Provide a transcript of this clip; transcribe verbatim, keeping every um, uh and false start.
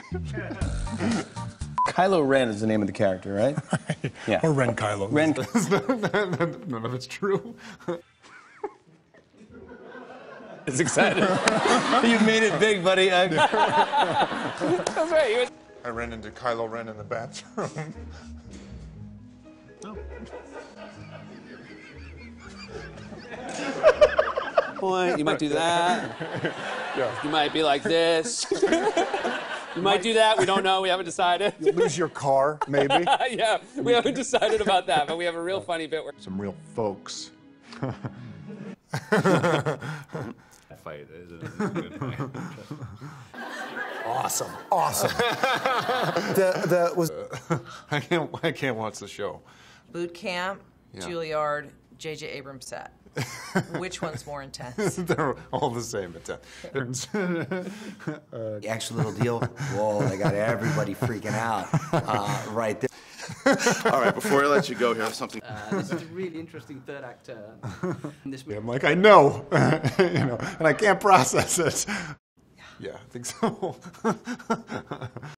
Kylo Ren is the name of the character, right? Yeah. Or Ren Kylo. Ren. None of it's true. It's excited. You made it big, buddy. I... That's right. He was... I ran into Kylo Ren in the bathroom. Oh. Point. You might do that. Yeah. You might be like this. You might do that. We don't know. We haven't decided. You'll lose your car, maybe. Yeah, we haven't decided about that, but we have a real funny bit where Some real folks. Fight. It is a good fight. Awesome. Awesome. the, the, was... Uh, I can't, I can't watch the show. Boot camp, Yeah. Juilliard, J J Abrams set. Which one's more intense? They're all the same. It's, The actual little deal, whoa, they got everybody freaking out uh, right there. All right, before I let you go, here, I have something. Uh, this is a really interesting third act. Uh, in this I'm like, I know, you know, and I can't process it. Yeah, I think so.